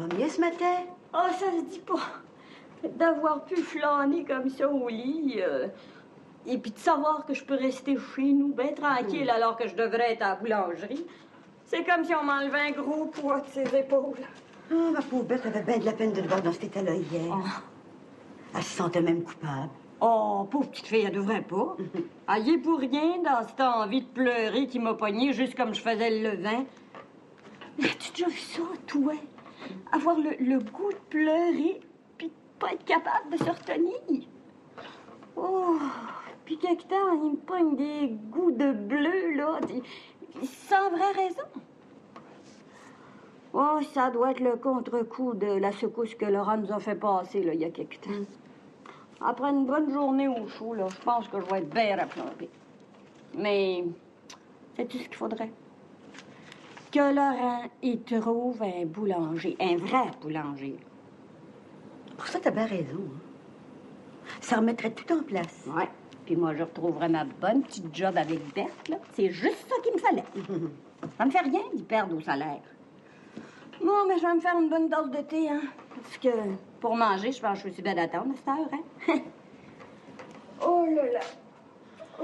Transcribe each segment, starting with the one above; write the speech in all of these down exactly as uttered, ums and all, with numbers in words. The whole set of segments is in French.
va mieux ce matin? Oh, ça se dit pas. D'avoir pu flâner comme ça au lit, euh, et puis de savoir que je peux rester chez nous, bien tranquille, mmh. alors que je devrais être à la boulangerie. C'est comme si on m'enlevait un gros poids de ses épaules. Oh, ma pauvre bête avait bien de la peine de te voir dans cet état-là hier. Oh. Elle se sentait même coupable. Oh, pauvre petite fille, elle devrait pas. Elle y est pour rien dans cette envie de pleurer qui m'a pognée juste comme je faisais le levain. Mais as-tu déjà vu ça, toi? Avoir le, le goût de pleurer, puis de pas être capable de se retenir. Oh, puis quelque temps, il me pogne des goûts de bleu, là, sans vraie raison. Oh, ça doit être le contre-coup de la secousse que Laurent nous a fait passer, là, il y a quelque temps. Après une bonne journée au chaud, là, je pense que je vais être bien rappelée. Mais, sais-tu ce qu'il faudrait? Que Laurent, il trouve un boulanger, un vrai boulanger. Pour ça, t'as bien raison. Hein? Ça remettrait tout en place. Ouais. Puis moi, je retrouverais ma bonne petite job avec Berthe, là. C'est juste ça qu'il me fallait. Ça me fait rien d'y perdre au salaire. Bon, mais je vais me faire une bonne tasse de thé, hein. Parce que pour manger, je pense que je suis aussi bien d'attendre à cette heure, hein. Oh là là. Oh,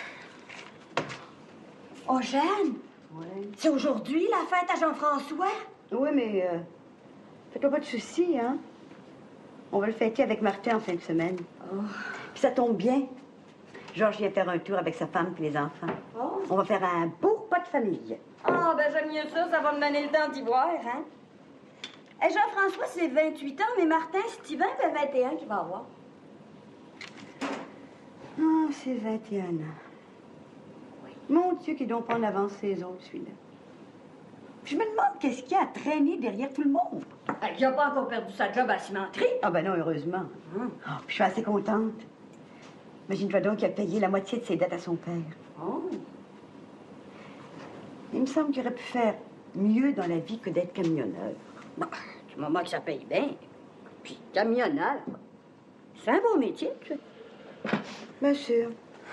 oh Jeanne. Oui. C'est aujourd'hui la fête à Jean-François? Oui, mais euh, fais-toi pas de soucis, hein. On va le fêter avec Martin en fin de semaine. Oh. Puis ça tombe bien. Georges vient faire un tour avec sa femme et les enfants. Oh. On va faire un beau pas de famille. Ah, oh, ben j'aime mieux ça. Ça va me donner le temps d'y voir, hein. Et Jean-François, c'est vingt-huit ans, mais Martin, Steven, c'est vingt et un qu'il va avoir. Ah, c'est vingt et un ans. Oui. Mon Dieu, qu'il donc pas en avance ces autres, celui-là. Puis je me demande qu'est-ce qu'il y a à traîner derrière tout le monde. Il n'a pas encore perdu sa job à la cimenterie. Ah ben non, heureusement. Hum. Oh, puis je suis assez contente. Imagine-toi donc qu'il a payé la moitié de ses dettes à son père. Oh. Il me semble qu'il aurait pu faire mieux dans la vie que d'être camionneur. Non, du moment que ça paye bien. Puis camionneur, c'est un beau métier, tu sais. Bien sûr.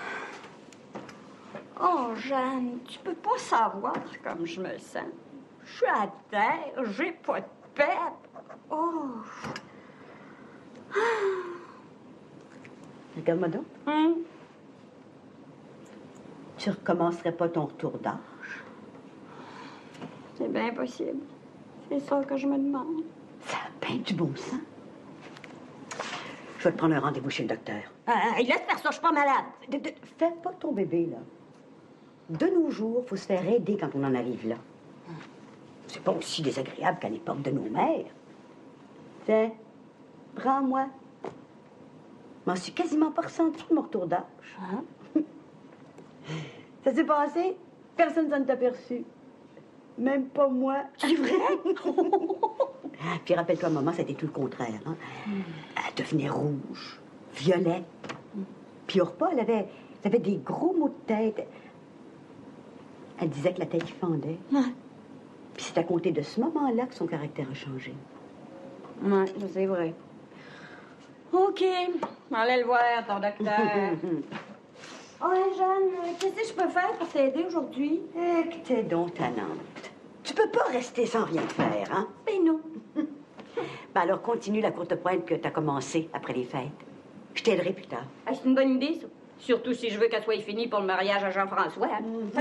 Oh, Jeanne, tu peux pas savoir comme je me sens. Je suis à terre, j'ai pas de pep. Oh. Regarde-moi donc. Hum? Tu recommencerais pas ton retour d'âge? C'est bien possible. C'est ça que je me demande. Ça a bien du bon sens. Je vais te prendre un rendez-vous chez le docteur. Ah, laisse faire ça, je suis pas malade. De, de, fais pas ton bébé, là. De nos jours, il faut se faire aider quand on en arrive là. C'est pas aussi désagréable qu'à l'époque de nos mères. Tiens, prends-moi. Je m'en suis quasiment pas ressenti de mon retour d'âge. Hein? Ça s'est passé, personne ne s'en est aperçu. Même pas moi. C'est vrai? Puis rappelle-toi, maman, c'était tout le contraire. Hein? Elle devenait rouge, violette. Puis au repas, elle avait, elle avait des gros maux de tête. Elle disait que la tête y fendait. Ouais. Puis c'est à compter de ce moment-là que son caractère a changé. Oui, c'est vrai. OK. Allez le voir, ton docteur. Oh, Jeanne, qu'est-ce que je peux faire pour t'aider aujourd'hui? Eh, que t'es donc tannante. Tu peux pas rester sans rien faire, hein? Ben non. Ben alors continue la courte pointe que t'as commencée après les fêtes. Je t'aiderai plus tard. Ah, c'est une bonne idée, ça. Surtout si je veux qu'elle soit finie pour le mariage à Jean-François. Mmh.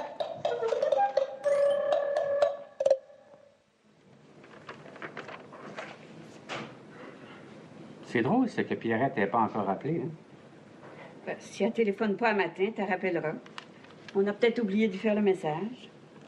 C'est drôle, c'est que Pierrette n'est pas encore appelée, hein? Ben, si elle téléphone pas un matin, tu rappelleras. On a peut-être oublié de faire le message.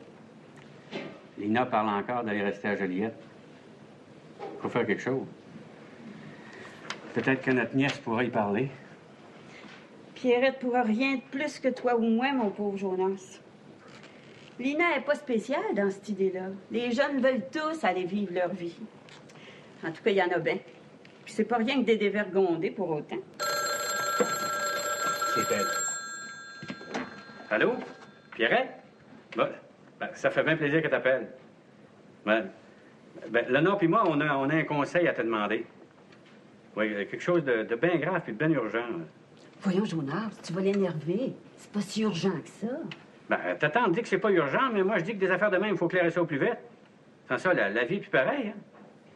Lina parle encore d'aller rester à Joliette. Faut faire quelque chose. Peut-être que notre nièce pourrait y parler. Pierrette pourra rien de plus que toi ou moi, mon pauvre Jonas. Lina n'est pas spéciale dans cette idée-là. Les jeunes veulent tous aller vivre leur vie. En tout cas, il y en a bien. Puis c'est pas rien que des dévergondés pour autant. C'est elle. Allô? Pierrette? Ben, ben, ça fait bien plaisir que t'appelles. Ben, ben, Léonard puis moi, on a, on a un conseil à te demander. Oui, quelque chose de, de bien grave et de bien urgent. Voyons, Jonas, tu vas l'énerver. C'est pas si urgent que ça. Ben, t'attends, dit que c'est pas urgent, mais moi, je dis que des affaires de même, il faut clairer ça au plus vite. Sans ça, la, la vie est plus pareille, hein?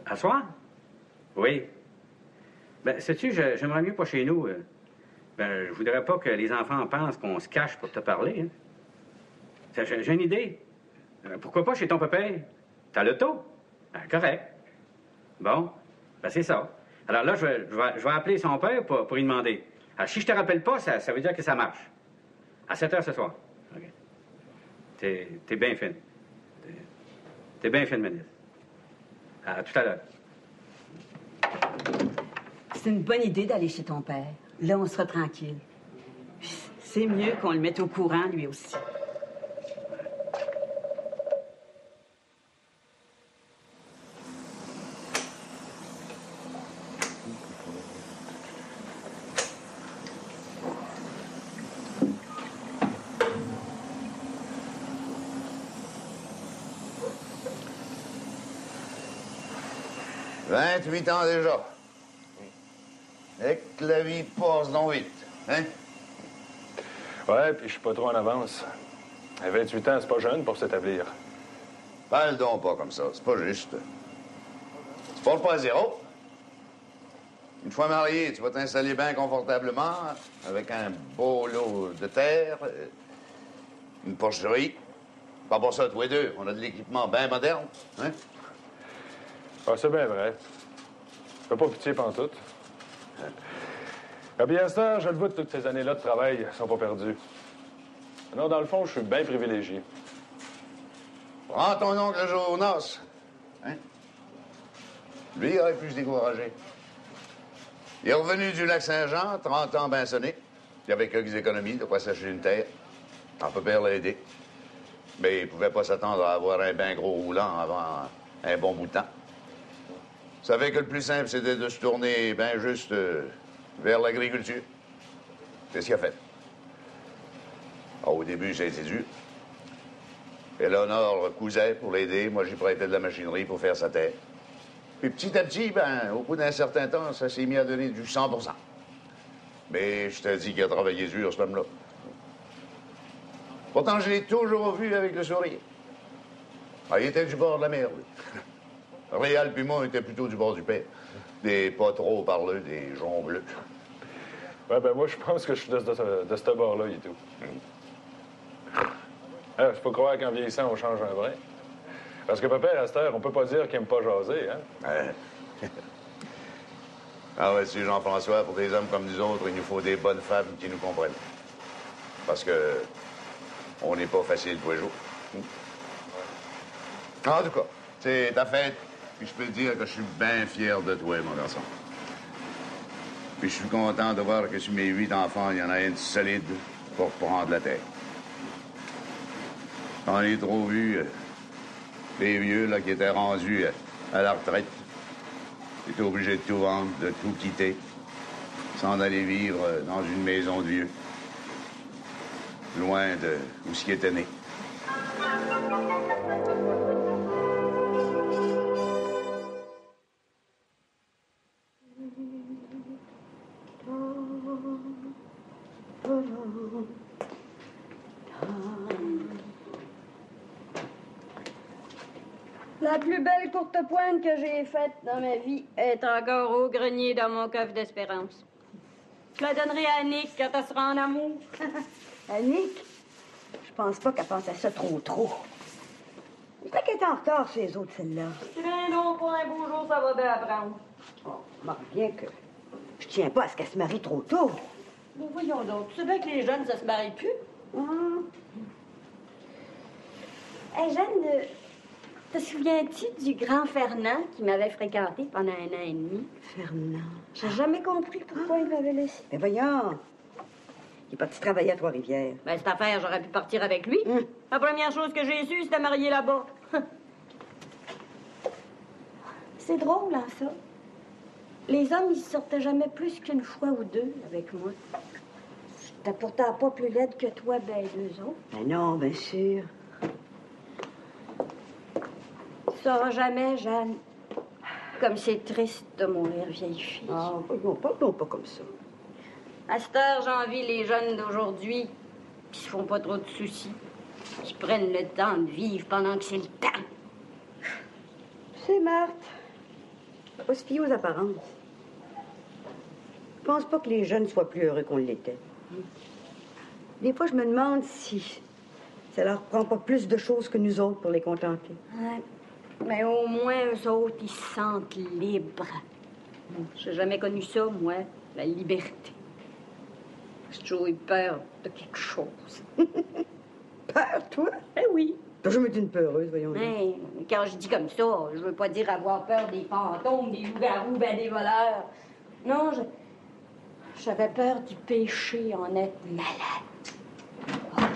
À soir? Oui. Ben, sais-tu, je- j'aimerais mieux pas chez nous. euh. Ben, je voudrais pas que les enfants pensent qu'on se cache pour te parler. Hein. Ça, J'ai j'ai une idée. Euh, Pourquoi pas chez ton papa? T'as l'auto? Ben, correct. Bon, ben c'est ça. Alors là, je vais, je vais- je vais appeler son père pour, pour lui demander. Alors, si je te rappelle pas, ça, ça veut dire que ça marche. À sept heures ce soir. OK. T'es t'es bien fine. T'es- T'es bien fine, Ménis. À tout à l'heure. C'est une bonne idée d'aller chez ton père. Là, on sera tranquille. Puis c'est mieux qu'on le mette au courant, lui aussi. vingt-huit ans déjà. Et que la vie passe donc vite, hein? Ouais, puis je suis pas trop en avance. À vingt-huit ans, c'est pas jeune pour s'établir. Parle donc pas comme ça, c'est pas juste. Tu pars pas à zéro. Une fois marié, tu vas t'installer bien confortablement, avec un beau lot de terre, euh, une porcherie. Pas pour ça, tous les deux, on a de l'équipement bien moderne, hein? Ah, c'est bien vrai. Fais pas pitié pantoute. Ah bien, ça, je le vois de toutes ces années-là de travail sont pas perdues. Non, dans le fond, je suis bien privilégié. Prends ton oncle Jonas, hein? Lui, il aurait pu se décourager. Il est revenu du lac Saint-Jean, trente ans bien sonné, puis avec quelques économies, de quoi s'acheter une terre. On peut père l'aider. Mais il pouvait pas s'attendre à avoir un bien gros roulant avant un bon bout de temps. Il savait que le plus simple, c'était de se tourner bien juste euh, vers l'agriculture. C'est ce qu'il a fait. Alors, au début, ça a été dur. Éléonore cousait pour l'aider. Moi, j'y prêtais de la machinerie pour faire sa terre. Puis petit à petit, ben, au bout d'un certain temps, ça s'est mis à donner du cent pour cent. Mais je te dis qu'il a travaillé dur, cet homme-là. Pourtant, je l'ai toujours vu avec le sourire. Ah, il était du bord de la mer, lui. Réal puis moi, on était plutôt du bord du père. Des pas trop parleux, des joncs bleus. Ouais, ben moi, je pense que je suis de, de, de ce bord-là et tout. Ah, faut croire qu'en vieillissant, on change un brin. Parce que papa, à cette heure, on peut pas dire qu'il aime pas jaser, hein? Ouais. Ah ouais, si Jean-François, pour des hommes comme nous autres, il nous faut des bonnes femmes qui nous comprennent. Parce que on n'est pas facile tous les jours. En tout cas, c'est ta fête, puis je peux te dire que je suis bien fier de toi, mon garçon. Puis je suis content de voir que sur mes huit enfants, il y en a un solide pour prendre la tête. J'en ai trop vu euh, des vieux là, qui étaient rendus euh, à la retraite. Ils étaient obligés de tout vendre, de tout quitter, s'en aller vivre euh, dans une maison de vieux, loin de où ce qui était né. La plus belle courte pointe que j'ai faite dans ma vie est encore au grenier dans mon coffre d'espérance. Je la donnerai à Annick quand elle sera en amour. Annick, je pense pas qu'elle pense à ça trop, trop. Je crois qu'elle est en retard chez les autres, celle-là. Tiens donc, pour un beau jour, ça va bien apprendre. Oh, remarque bien que je tiens pas à ce qu'elle se marie trop tôt. Bon, voyons donc. Tu sais bien que les jeunes, ça se marie plus. Hum. Hé, Jeanne, euh, te souviens-tu du grand Fernand qui m'avait fréquenté pendant un an et demi? Fernand. J'ai jamais compris pourquoi il m'avait laissé. Mais voyons. Il est parti travailler à Trois-Rivières. Ben, cette affaire, j'aurais pu partir avec lui. Hum. La première chose que j'ai su, c'était marier là-bas. C'est drôle, hein, ça. Les hommes, ils sortaient jamais plus qu'une fois ou deux avec moi. J'étais pourtant pas plus laide que toi, ben deux autres. Mais non, bien sûr. Tu sauras jamais, Jeanne, comme c'est triste de mourir vieille fille. Ah, voyons, parlons pas comme ça. À cette heure, j'envie les jeunes d'aujourd'hui qui se font pas trop de soucis, qui prennent le temps de vivre pendant que c'est le temps. C'est Marthe. Faut pas se fier aux apparences. Je pense pas que les jeunes soient plus heureux qu'on l'était. Des fois, je me demande si ça leur prend pas plus de choses que nous autres pour les contenter. Ouais. Mais au moins, eux autres, ils se sentent libres. J'ai jamais connu ça, moi, la liberté. J'ai toujours eu peur de quelque chose. Peur, toi? Eh oui. T'as jamais été une peureuse, voyons. Mais quand je dis comme ça, je veux pas dire avoir peur des fantômes, des loups-garous, ben des voleurs. Non, je... j'avais peur du péché en être malade.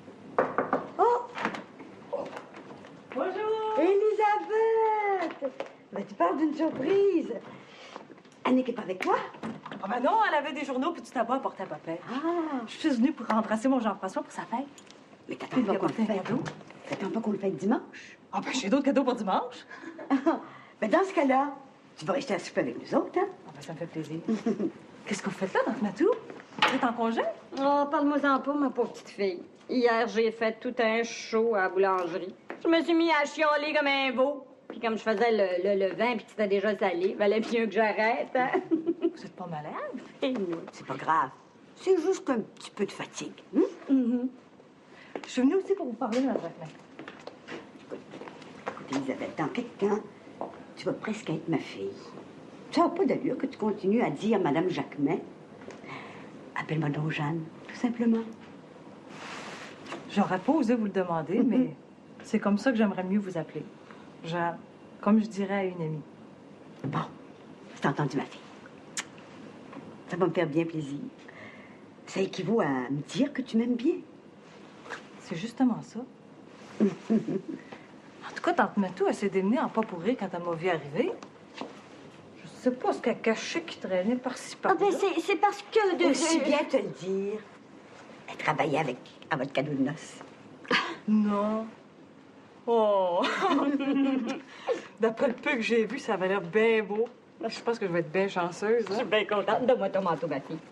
Oh! Bonjour! Elisabeth! Ben, tu parles d'une surprise. Annick est pas avec toi? Ah ben non, elle avait des journaux puis du tabac à porter à papa. Ah! Je suis venue pour remplacer mon Jean-François pour sa fête. Mais t'attends Il pas lui a qu'on le apporté un fête. cadeau. T'attends pas qu'on le fête dimanche? Ah ben j'ai d'autres cadeaux pour dimanche. Ben, dans ce cas-là, tu vas rester à souper avec nous autres, hein? Ah ben ça me fait plaisir. Qu'est-ce que vous faites là, dans Matou? Vous êtes en congé? Oh, parle-moi-en pas, ma pauvre petite fille. Hier, j'ai fait tout un show à la boulangerie. Je me suis mis à chialer comme un veau. Puis comme je faisais le, le, le vin puis que c'était déjà salé, valait mieux que j'arrête, hein? Vous êtes pas malade? Et nous. C'est pas grave. C'est juste un petit peu de fatigue. hein? Mm-hmm. Je suis venue aussi pour vous parler de notre matin. Écoute, Elisabeth, dans quelques temps, tu vas presque être ma fille. Ça n'a pas d'allure que tu continues à dire Madame Jacquemin. Appelle-moi donc Jeanne, tout simplement. J'aurais pas osé vous le demander, Mm-hmm. mais c'est comme ça que j'aimerais mieux vous appeler. Jeanne, comme je dirais à une amie. Bon, c'est entendu, ma fille. Ça va me faire bien plaisir. Ça équivaut à me dire que tu m'aimes bien. C'est justement ça. En tout cas, tante Matou, elle s'est démenée en pas pour rire quand elle m'a vu arriver. Je sais pas ce qu'elle cachait qui traînait par-ci Ah, par-là. ben c'est c'est parce que de... Aussi de- bien te le dire. Elle travaillait avec à votre cadeau de noces. Non. Oh! D'après le peu que j'ai vu, ça avait l'air bien beau. Je pense que je vais être bien chanceuse. Je Hein? suis bien contente. Donne-moi ton manteau, ma fille.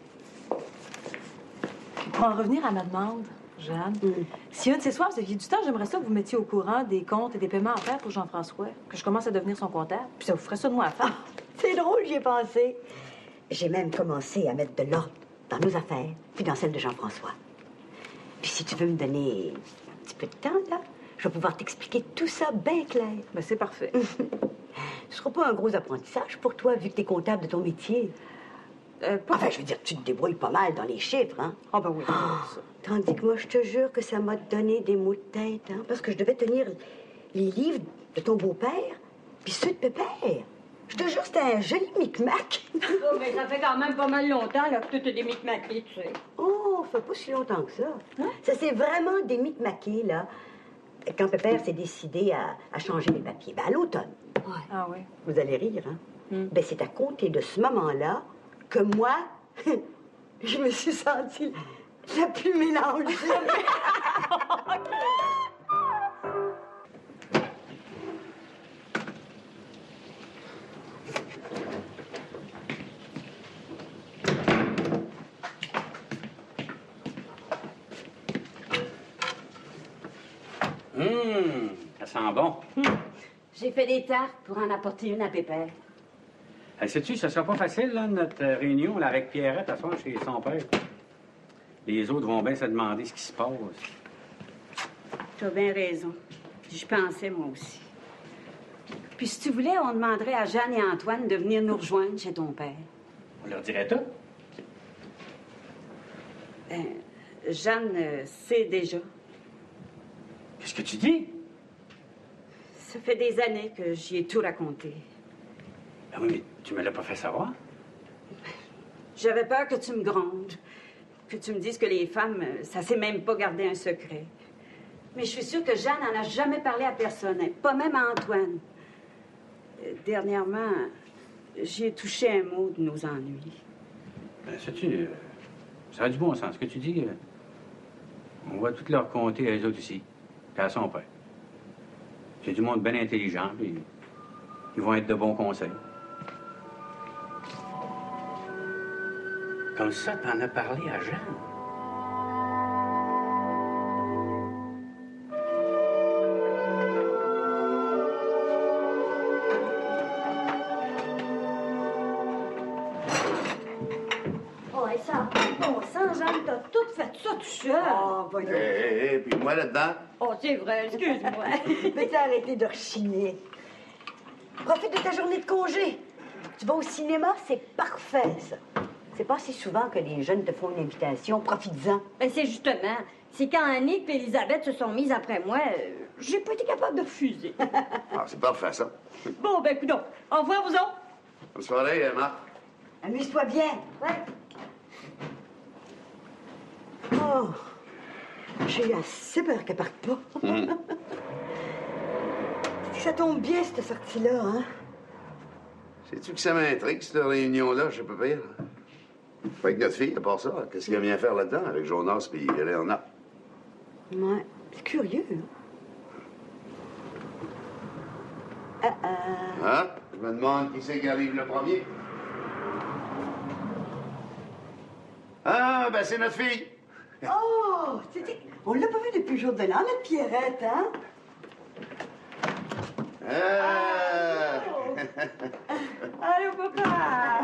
Pour en revenir à ma demande, Jeanne, si un de ces soirs vous aviez du temps, j'aimerais ça que vous mettiez au courant des comptes et des paiements à faire pour Jean-François, que je commence à devenir son comptable, puis ça vous ferait ça de moi à faire. C'est drôle, j'y ai pensé. J'ai même commencé à mettre de l'ordre dans nos affaires, puis dans celles de Jean-François. Puis si tu veux me donner un petit peu de temps, là, je vais pouvoir t'expliquer tout ça bien clair. Ben, c'est parfait. Ce sera pas un gros apprentissage pour toi, vu que t'es comptable de ton métier. Euh, pas... Enfin, je veux dire, tu te débrouilles pas mal dans les chiffres, hein? Ah, ben oui, ça. Tandis que moi, je te jure que ça m'a donné des maux de tête, hein? Parce que je devais tenir les livres de ton beau-père, puis ceux de Pépère. Je te jure, c'était un joli micmac. Oh, mais ça fait quand même pas mal longtemps là, que tout est des micmaqués, tu sais. Oh, ça fait pas si longtemps que ça. Ça, c'est vraiment des micmaqués, là. Quand Pépère s'est décidé à, à changer les papiers. Ben, à l'automne. Ah oui. Vous allez rire, hein? Ben, c'est à compter de ce moment-là que moi, je me suis sentie la plus mélangée. Hum, ça sent bon. J'ai fait des tartes pour en apporter une à Pépère. Hey, sais-tu, ce sera pas facile, là, notre euh, réunion là, avec Pierrette à soir chez son père. Les autres vont bien se demander ce qui se passe. Tu as bien raison. J'y pensais, moi aussi. Puis si tu voulais, on demanderait à Jeanne et Antoine de venir nous rejoindre chez ton père. On leur dirait tout. Ben, Jeanne euh, sait déjà. Qu'est-ce que tu dis? Ça fait des années que j'y ai tout raconté. Ben oui, mais tu me l'as pas fait savoir. J'avais peur que tu me grondes, que tu me dises que les femmes, euh, ça sait même pas garder un secret. Mais je suis sûre que Jeanne n'en a jamais parlé à personne, hein, pas même à Antoine. Euh, Dernièrement, j'ai touché un mot de nos ennuis. Ben, sais-tu, euh, ça a du bon sens. Ce que tu dis, euh, on va tout leur compter à eux autres ici, puis à son père. C'est du monde bien intelligent, puis ils vont être de bons conseils. Comme ça, t'en as parlé à Jeanne. Oh, et ça, bon sang, Jeanne, t'as tout fait ça tout seul. Oh, voyons. Hé, hé, hé, puis moi là-dedans? Oh, c'est vrai, excuse-moi. Peux-tu arrêter de rechigner? Profite de ta journée de congé. Tu vas au cinéma, c'est parfait, ça. C'est pas si souvent que les jeunes te font une invitation. Profites-en. Ben, c'est justement, c'est quand Annick et Elisabeth se sont mises après moi, euh, j'ai pas été capable de refuser. Ah, c'est parfait, ça. Bon, ben, coudonc, au revoir, vous autres. Bonne soirée, hein, Marc. Amuse-toi bien. Ouais. Oh, j'ai assez peur qu'elle parte pas. Mm. Ça tombe bien, cette sortie-là, hein? Sais-tu que ça m'intrigue, cette réunion-là, je peux pas dire? Pas avec notre fille, à part ça. Qu'est-ce qu'elle vient faire là-dedans avec Jonas puis Léonard? Ouais, c'est curieux, hein? Ah, ah. Hein? Je me demande qui c'est qui arrive le premier. Ah, ben c'est notre fille. Oh, c'était... On l'a pas vu depuis le jour de l'an, notre Pierrette, hein? Ah! Allô, papa!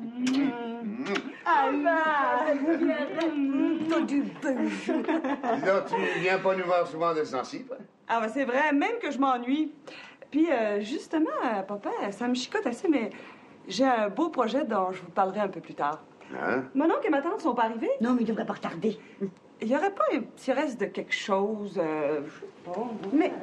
Ah, t'as du beau jeu. Dis donc, tu viens pas nous voir souvent de ce temps-ci, toi? Ah, ben c'est vrai, même que je m'ennuie. Puis, euh, justement, euh, papa, ça me chicote assez, mais j'ai un beau projet dont je vous parlerai un peu plus tard. Hein? Mon oncle et ma tante sont pas arrivés. Non, mais il devrait pas retarder. Il y aurait pas un petit reste de quelque chose, euh, je sais pas. Mais...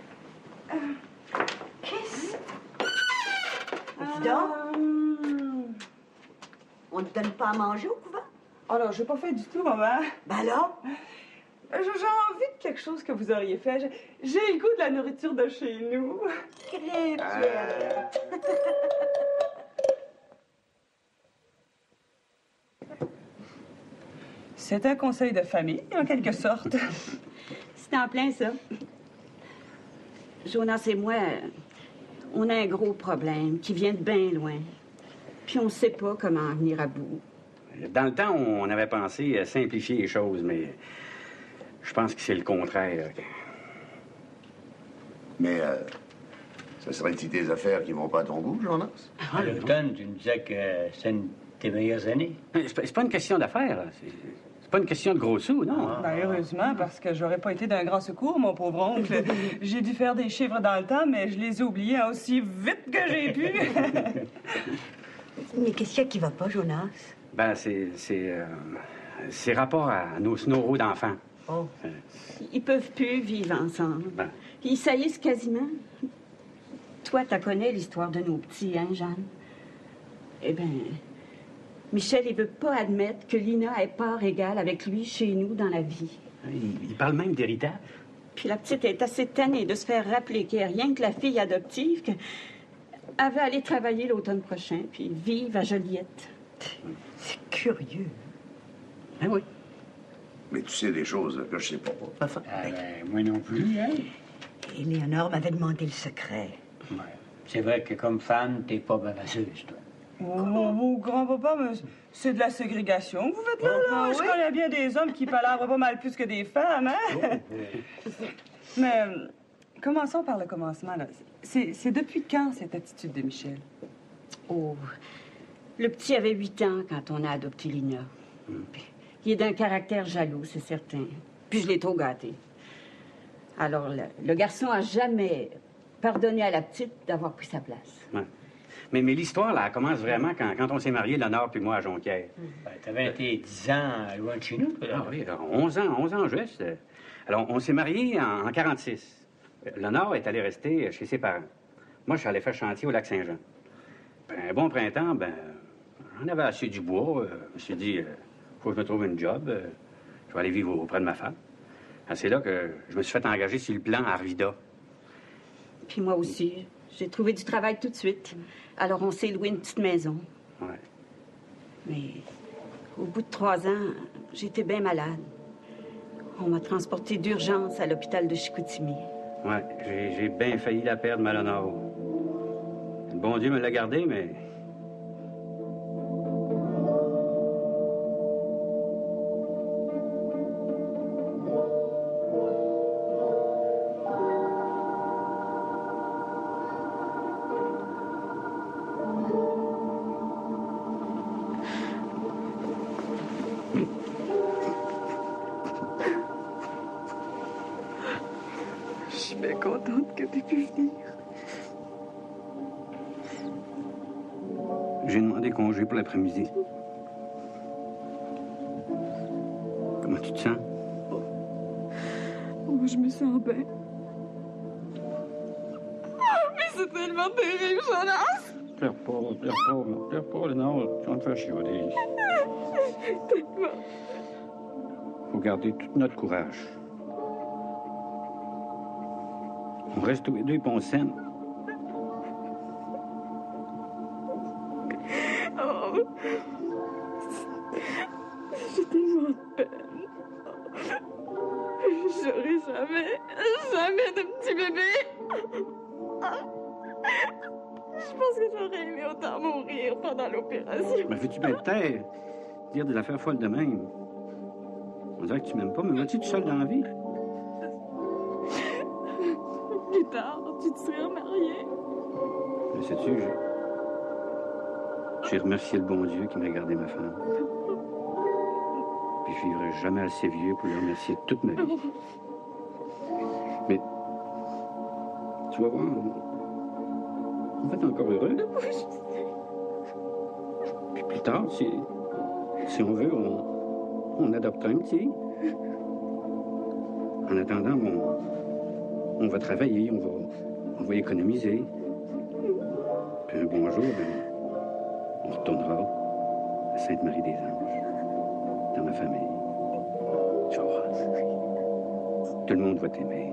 Qu'est-ce... Dis donc, Euh... on ne donne pas à manger au couvent? Oh là, j'ai pas fait du tout, maman. Ben alors? J'ai j'ai envie de quelque chose que vous auriez fait. J'ai- J'ai le goût de la nourriture de chez nous. Très Ah. bien. C'est un conseil de famille, en quelque sorte. C'est en plein ça. Jonas et moi, on a un gros problème qui vient de bien loin. Puis on sait pas comment en venir à bout. Dans le temps, on avait pensé à simplifier les choses, mais je pense que c'est le contraire. Mais, euh, ça serait-il des affaires qui vont pas à ton goût, Jonas? À l'automne, tu me disais que c'est une de tes meilleures années. C'est pas, c'est pas une question d'affaires, là. C'est c'est pas une question de gros sous, non. Ben, heureusement, parce que j'aurais pas été d'un grand secours, mon pauvre oncle. J'ai dû faire des chiffres dans le temps, mais je les ai oubliés aussi vite que j'ai pu. Mais qu'est-ce qu'il y a qui va pas, Jonas? Ben, c'est... c'est... euh, c'est rapport à nos snoraux d'enfants. Oh. Ils peuvent plus vivre ensemble. Ben. Ils saillissent quasiment. Toi, tu connais l'histoire de nos petits, hein, Jeanne? Eh bien, Michel, il veut pas admettre que Lina ait part égale avec lui chez nous dans la vie. Il, il parle même d'héritage. Puis la petite est assez tannée de se faire rappeler qu'il n'y a rien que la fille adoptive qu'elle va aller travailler l'automne prochain, puis vivre à Joliette. C'est curieux. Ben oui. Mais tu sais des choses que je sais pas. Enfin. Ah, ben, moi non plus, hein? Et Léonore m'avait demandé le secret. Ouais. C'est vrai que comme femme, t'es pas bavasseuse, toi. Oh, oh, grand-papa, mais c'est de la ségrégation que vous faites là, là. Je connais bien des hommes qui palavrent pas mal plus que des femmes, hein? Mais euh, commençons par le commencement, là. C'est c'est depuis quand, cette attitude de Michel? Oh, le petit avait huit ans quand on a adopté Lina. Puis, il est d'un caractère jaloux, c'est certain. Puis je l'ai trop gâté. Alors, le, le garçon a jamais pardonné à la petite d'avoir pris sa place. Ouais. Mais, mais l'histoire, là, elle commence vraiment quand, quand on s'est mariés, Léonore puis moi, à Jonquière. Ben, t'avais été dix ans loin de chez nous, toi, là. Ah oui, alors, onze ans, onze ans juste. Alors, on s'est mariés en, en quarante-six. Léonore est allée rester chez ses parents. Moi, je suis allé faire chantier au lac Saint-Jean. Ben, un bon printemps, ben, j'en avais assez du bois. Euh, je me suis dit, euh, faut que je me trouve une job. Euh, je vais aller vivre auprès de ma femme. Ah, c'est là que je me suis fait engager sur le plan à Arvida. Puis moi aussi, j'ai trouvé du travail tout de suite. Alors, on s'est loué une petite maison. Ouais. Mais au bout de trois ans, j'étais bien malade. On m'a transportée d'urgence à l'hôpital de Chicoutimi. Ouais, j'ai, j'ai bien failli la perdre, ma Léonore. Le bon Dieu me l'a gardée, mais... contente que tu aies pu venir. J'ai demandé congé pour l'après-midi. Comment tu te sens? Moi, je me sens bien. Oh, mais c'est tellement terrible, Jonas! Pleure pas, pleure pas, pleure pas, non, tu vas me faire chialer. Tellement. Faut garder tout notre courage. On reste tous les deux et on s'aime. Oh, j'ai tellement de peine. J'aurai jamais, jamais de petit bébé. Je pense que j'aurais aimé autant mourir pendant l'opération. Mais fais-tu bien te taire? Dire des affaires folles de même. On dirait que tu m'aimes pas, mais vas-tu tout seul dans la vie? Plus tard, tu te serais remarié. Mais sais-tu, j'ai... j'ai remercié le bon Dieu qui m'a gardé ma femme. Puis je vivrai jamais assez vieux pour le remercier toute ma vie. Mais tu vas voir, on va être encore heureux. Puis plus tard, si, si on veut, on, on adopte un petit. En attendant, on, on va travailler, on va, on va économiser. Puis un bon jour, ben, on retournera à Sainte-Marie-des-Anges, dans ma famille. Tu vas voir. Tout le monde va t'aimer.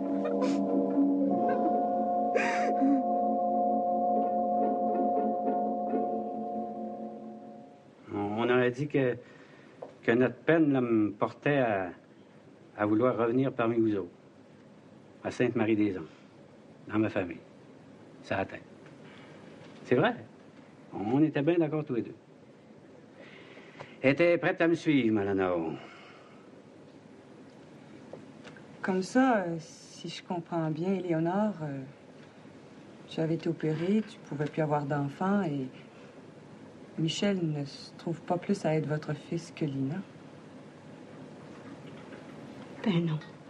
On aurait dit que, que notre peine là, me portait à, à vouloir revenir parmi vous autres, à Sainte-Marie-des-Anges, dans ma famille. Ça a tête. C'est vrai. On était bien d'accord tous les deux. Elle était prête à me suivre, Malenor. Comme ça, euh, si je comprends bien, Éléonore, euh, tu avais été opérée, tu pouvais plus avoir d'enfant et Michel ne se trouve pas plus à être votre fils que Lina. Ben non.